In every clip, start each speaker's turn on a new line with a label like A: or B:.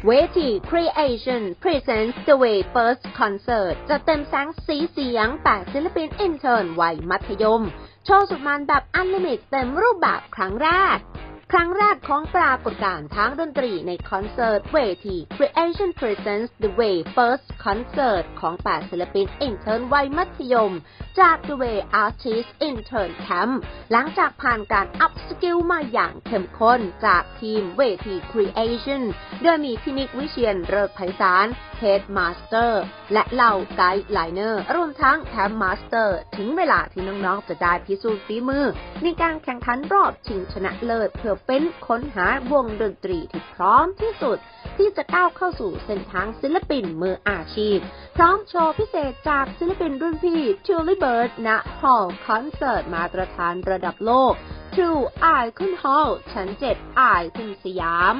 A: เวที Creation Presents The Way First Concert จะเต็มแสงสีเสียง8ศิลปินอินเทอร์นวัยมัธยมโชว์สุดมันแบบอันลิมิตเต็มรูปแบบครั้งแรกของปรากฏการณ์ทางดนตรีในคอนเสิร์ตเวที Creation Presents The Way First Concert ของ8ศิลปินอินเทอร์นวัยมัธยมจาก The Way Artist Intern Camp หลังจากผ่านการอัพสกิลมาอย่างเข้มข้นจากทีมเวที Creation โดยมีพินิจวิเชียรฤกษ์ไพศาล Head Master และเหล่าไกด์ไลเนอร์รวมทั้ง Camp Master ถึงเวลาที่น้องๆจะได้พิสูจน์ฝีมือในการแข่งขันรอบชิงชนะเลิศเพื่อเป็นค้นหาวงดนตรีที่พร้อมที่สุดที่จะก้าวเข้าสู่เส้นทางศิลปินมืออาชีพพร้อมโชว์พิเศษจากศิลปินรุ่นพี่ Tully Bird ณ Hall คอนเสิร์ตมาตรฐานระดับโลก True Icon Hall ชั้น 7 Icon สยาม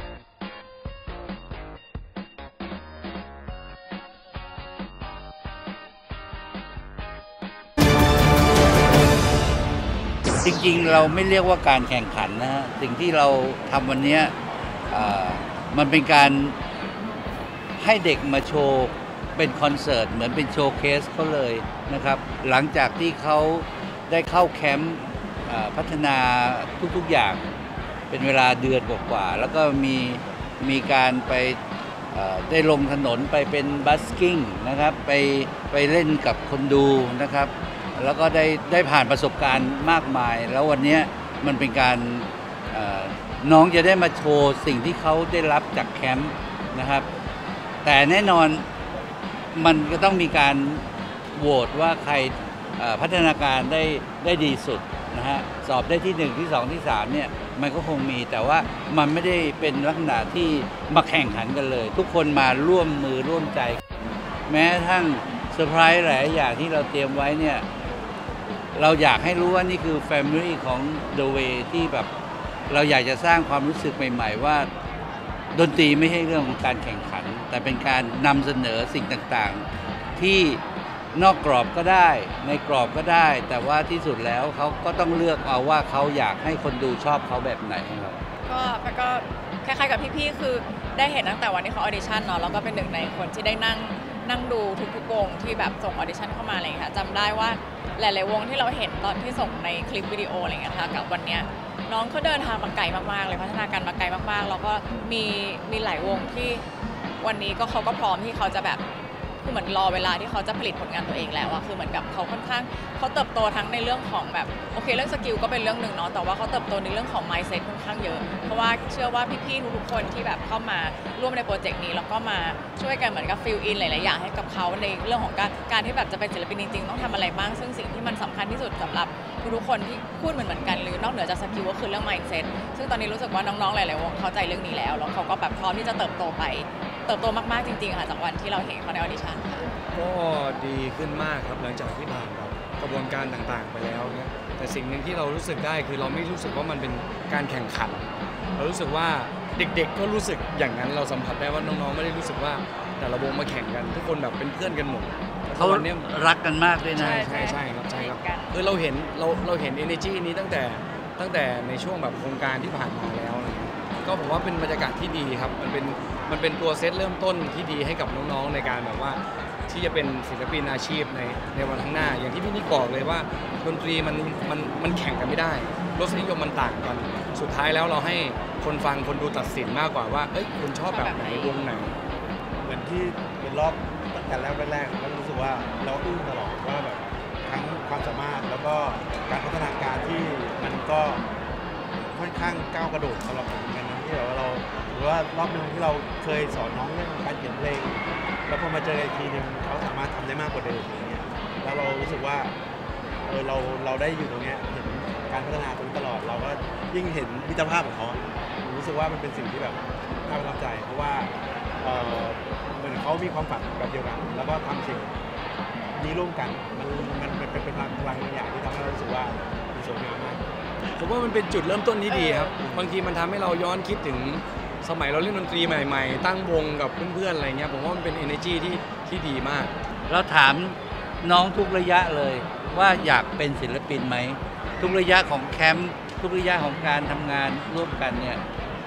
B: จริงๆเราไม่เรียกว่าการแข่งขันนะฮะสิ่งที่เราทำวันนี้มันเป็นการให้เด็กมาโชว์เป็นคอนเสิร์ตเหมือนเป็นโชว์เคสเขาเลยนะครับหลังจากที่เขาได้เข้าแคมป์พัฒนาทุกๆอย่างเป็นเวลาเดือนกว่าๆแล้วก็มีการไปได้ลงถนนไปเป็นบัสกิ้งนะครับไปเล่นกับคนดูนะครับแล้วก็ได้ผ่านประสบการณ์มากมายแล้ววันนี้มันเป็นการน้องจะได้มาโชว์สิ่งที่เขาได้รับจากแคมป์นะครับแต่แน่นอนมันก็ต้องมีการโหวตว่าใครพัฒนาการได้ดีสุดนะฮะสอบได้ที่1ที่2ที่3เนี่ยมันก็คงมีแต่ว่ามันไม่ได้เป็นลักษณะที่มาแข่งขันกันเลยทุกคนมาร่วมมือร่วมใจแม้ทั้งเซอร์ไพรส์หลายอย่างที่เราเตรียมไว้เนี่ยเราอยากให้รู้ว่านี่คือ Family ของ The Way ที่แบบเราอยากจะสร้างความรู้สึกใหม่ๆว่าดนตรีไม่ใช่เรื่องของการแข่งขันแต่เป็นการนำเสนอสิ่งต่างๆที่นอกกรอบก็ได้ในกรอบก็ได้แต่ว่าที่สุดแล้วเขาก็ต้องเลือกเอาว่าเขาอยากให้คนดูชอบเขาแบบไหนครับ
C: ก็คล้ายๆกับพี่ๆคือได้เห็นตั้งแต่วันที่เขาออดิชั่นเนาะแล้วก็เป็นหนึ่งในคนที่ได้นั่งดูทุกๆวงที่แบบส่งออดิชั่นเข้ามาอะไรอย่างเงี้ยจำได้ว่าหลายๆวงที่เราเห็นตอนที่ส่งในคลิปวิดีโออะไรเงี้ยค่ะกับวันเนี้ยน้องเขาเดินทางมาไกลมากๆเลยพัฒนาการมาไกลมากๆแล้วก็มีหลายวงที่วันนี้ก็เขาก็พร้อมที่เขาจะแบบคือเหมือนรอเวลาที่เขาจะผลิตผลงานตัวเองแล้วอะคือเหมือนกับเขาค่อนข้างเขาเติบโตทั้งในเรื่องของแบบโอเคเรื่องสกิลก็เป็นเรื่องหนึ่งเนาะแต่ว่าเขาเติบโตในเรื่องของ mindset ค่อนข้างเยอะเพราะว่าเชื่อว่าพี่ๆทุกๆคนที่แบบเข้ามาร่วมในโปรเจกต์นี้แล้วก็มาช่วยกันเหมือนกับฟิลอินหลายๆอย่างให้กับเขาในเรื่องของการที่แบบจะเป็นศิลปินจริงๆต้องทำอะไรบ้างซึ่งสิ่งที่มันสำคัญที่สุดสำหรับทุกๆคนที่พูดเหมือนกันหรือนอกเหนือจากสกิลก็คือเรื่อง mindset ซึ่งตอนนี้รู้สึกว่าน้องๆหลายๆวงเข้าใจเรื่องนี้แล้วเขาก็แบบพร้อมที่จะเติบโตมากๆจริงๆค่ะจากวันที่เราเห็นเขาในออดิชั่นค่ะ
D: ก็ดีขึ้นมากครับหลังจากที่ผ่านแบบกระบวนการต่างๆไปแล้วเนี่ยแต่สิ่งหนึ่งที่เรารู้สึกได้คือเราไม่รู้สึกว่ามันเป็นการแข่งขันเรารู้สึกว่าเด็กๆก็รู้สึกอย่างนั้นเราสัมผัสได้ว่าน้องๆไม่ได้รู้สึกว่าแต่ละวงมาแข่งกันทุกคนแบบเป็นเพื่อนกันหมด
B: เขารักกันมากด้วยนะ
D: ใช่ครับคือเราเห็น energy นี้ตั้งแต่ในช่วงแบบโครงการที่ผ่านมาแล้วนะก็ผมว่าเป็นบรรยากาศที่ดีครับมันเป็นตัวเซตเริ่มต้นที่ดีให้กับน้องๆในการแบบว่าที่จะเป็นศิลปินอาชีพในวันข้างหน้าอย่างที่พี่นิกบอกเลยว่าดนตรีมันแข่งกันไม่ได้รสนิยมมันต่างกันสุดท้ายแล้วเราให้คนฟังคนดูตัดสินมากกว่าว่าเอ้ยคุณชอบแบบไหนวงไหน
E: เหมือนที่เป็นรอบตั้งแต่แรกก็รู้สึกว่าเราอึ้งตลอดว่าแบบทั้งความสามารถแล้วก็การพัฒนาการที่มันก็ค่อนข้างก้าวกระโดดสำหรับผมเหมือนกันนะที่แบบว่าเราหรือว่ารอบนึงที่เราเคยสอนน้องเรื่องการเขียนเพลงแล้วพอมาเจออีกทีนึงเขาสามารถทำได้มากกว่าเดิมอย่างเงี้ยแล้วเรารู้สึกว่าเราได้อยู่ตรงเนี้ยเห็นการพัฒนาตลอดเราก็ยิ่งเห็นมิตรภาพของเขารู้สึกว่ามันเป็นสิ่งที่แบบน่าประทับใจเพราะว่าเหมือนเขามีความฝันแบบเดียวกันแล้วก็ทำสิ่งนี้ร่วมกันมันเป็นพลังบางอย่างที่ทำให้เรารู้สึกว่ามันสวยงามมาก
D: ผมว่ามันเป็นจุดเริ่มต้นที่ดีครับบางทีมันทำให้เราย้อนคิดถึงสมัยเราเล่นดนตรีใหม่ๆตั้งวงกับเพื่อนๆอะไรเงี้ยผมว่ามันเป็น energy ที่ดีมาก
B: เราถามน้องทุกระยะเลยว่าอยากเป็นศิลปินไหมทุกระยะของแคมป์ทุกระยะของการทำงานร่วมกันเนี่ย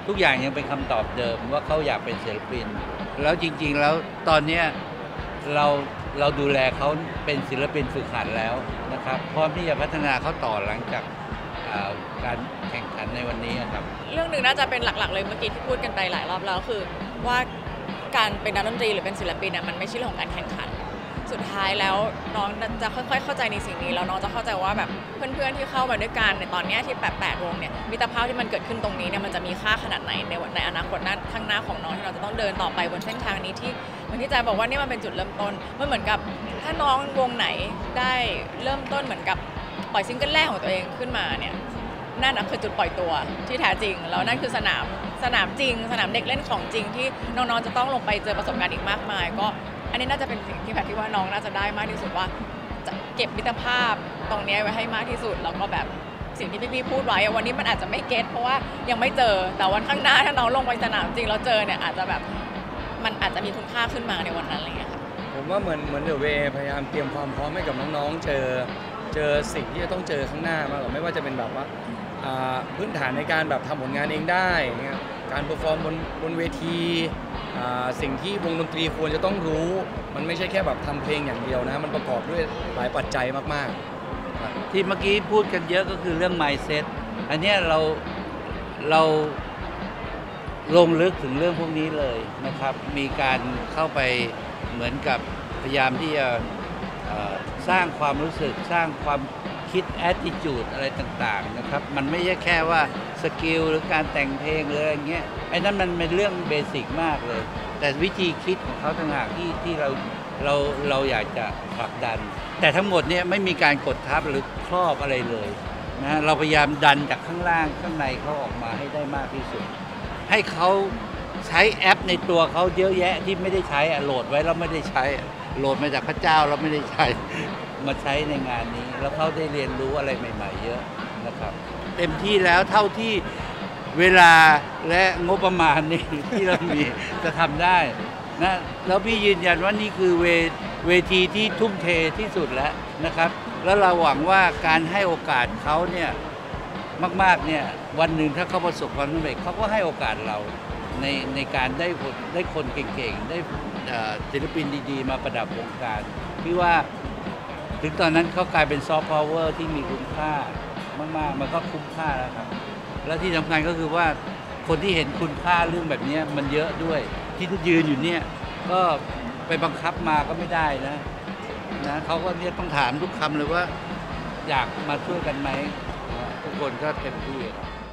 B: ทุกอย่างยังเป็นคำตอบเดิมว่าเขาอยากเป็นศิลปินแล้วจริงๆแล้วตอนนี้เราดูแลเขาเป็นศิลปินฝึกหัดแล้วนะครับพร้อมที่จะพัฒนาเขาต่อหลังจากการแข่งขันในวันนี้ครับ
C: เรื่องหนึ่งน่าจะเป็นหลักๆเลยเมื่อกี้ที่พูดกันไปหลายรอบแล้วคือว่าการเป็นนักดนตรีหรือเป็นศิลปินมันไม่ใช่เรื่องของการแข่งขันสุดท้ายแล้วน้องจะค่อยๆเข้าใจในสิ่งนี้แล้วน้องจะเข้าใจว่าแบบเพื่อนๆที่เข้ามาด้วยกันในตอนนี้ที่8วงเนี่ยมิตรภาพที่มันเกิดขึ้นตรงนี้เนี่ยมันจะมีค่าขนาดไหนในอนาคตข้างหน้าของน้องที่เราจะต้องเดินต่อไปบนเส้นทางนี้ที่เหมือนที่แจบอกว่านี่มันเป็นจุดเริ่มต้นมันเหมือนกับถ้าน้องวงไหนได้เริ่มต้นเหมือนกับปล่อยซิงเกิลแรกของตัวเองขึ้นมาเนี่ยนั่นคือจุดปล่อยตัวที่แท้จริงแล้วนั่นคือสนามจริงสนามเด็กเล่นของจริงที่น้องๆจะต้องลงไปเจอประสบการณ์อีกมากมายก็อันนี้น่าจะเป็นสิ่งที่แพทย์คิดว่าน้องน่าจะได้มากที่สุดว่าจะเก็บมิตรภาพตรงนี้ไว้ให้มากที่สุดแล้วก็แบบสิ่งที่พี่พูดไว้วันนี้มันอาจจะไม่เก็ตเพราะว่ายังไม่เจอแต่วันข้างหน้าถ้าน้องลงไปสนามจริงแล้วเจอเนี่ยอาจจะแบบมันอาจจะมีคุณค่าขึ้นมาในวันนั้นอะไรอย่างเงี้ยค่ะ
D: ผมว่าเหมือนเดอะเวย์พยายามเตรียมความพร้อมให้กับน้องๆเจอสิ่งที่จะต้องเจอข้างหน้ามากกว่าไม่ว่าจะเป็นแบบว่าพื้นฐานในการแบบทำผลงานเองได้การเปอร์ฟอร์มบนเวทีสิ่งที่วงดนตรีควรจะต้องรู้มันไม่ใช่แค่แบบทำเพลงอย่างเดียวนะมันประกอบด้วยหลายปัจจัยมาก
B: ๆที่เมื่อกี้พูดกันเยอะก็คือเรื่อง mindset อันนี้เราลงลึกถึงเรื่องพวกนี้เลยนะครับมีการเข้าไปเหมือนกับพยายามที่จะสร้างความรู้สึกสร้างความคิด attitude อะไรต่างๆนะครับมันไม่ใช่แค่ว่าสกิลหรือการแต่งเพลงหรืออะไรเงี้ยไอ้นั้นมันเป็นเรื่องเบสิกมากเลยแต่วิธีคิดของเขาต่างหากที่เราอยากจะผลักดันแต่ทั้งหมดเนี่ยไม่มีการกดทับหรือครอบอะไรเลยนะเราพยายามดันจากข้างล่างข้างในเขาออกมาให้ได้มากที่สุดให้เขาใช้แอปในตัวเขาเยอะแยะที่ไม่ได้ใช้โหลดไว้แล้วไม่ได้ใช้โหลดมาจากพระเจ้าเราไม่ได้ใช้มาใช้ในงานนี้แล้วเขาได้เรียนรู้อะไรใหม่ๆเยอะนะครับเต็มที่แล้วเท่าที่เวลาและงบประมาณนี่ที่เรามีจะทำได้นะแล้วพี่ยืนยันว่านี่คือเวทีที่ทุ่มเทที่สุดแล้วนะครับแล้วเราหวังว่าการให้โอกาสเขาเนี่ยมากๆเนี่ยวันหนึ่งถ้าเขาประสบความสำเร็จเขาก็ให้โอกาสเราในการได้คนเก่งๆได้ศิลปินดีๆมาประดับวงการพี่ว่าถึงตอนนั้นเขากลายเป็นซอฟต์พาวเวอร์ที่มีคุณค่ามากๆมันก็คุ้มค่าแล้วครับและที่สำคัญก็คือว่าคนที่เห็นคุณค่าเรื่องแบบนี้มันเยอะด้วยที่ยืนอยู่เนี่ยก็ไปบังคับมาก็ไม่ได้นะเขาก็เนี่ยต้องถามทุกคำเลยว่าอยากมาช่วยกันไหมทุกคนก็เต็มที่